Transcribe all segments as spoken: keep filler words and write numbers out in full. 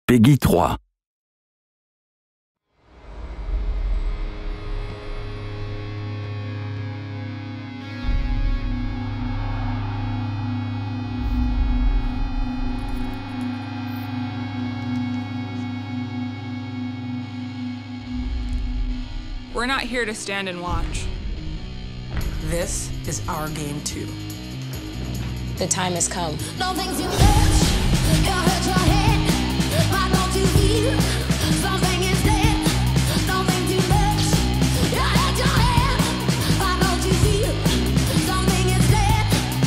Peggy trois. We're not here to stand and watch. This is our game too. The time has come. Don't think too much, you hurt your head. Why don't you feel something is dead? Don't think too much, you hurt your head. Why don't you feel something is dead?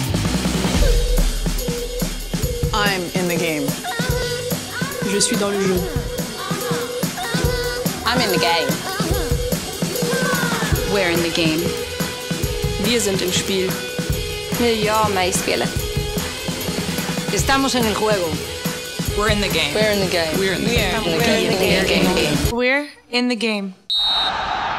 I'm in the game. Je suis dans le jeu. I'm in the game. We're in the game. Wir sind im Spiel. Jag är med i spelet. Estamos en el juego. We're in the game. We're in the game. We're in the game. We're in the game. We're in the game.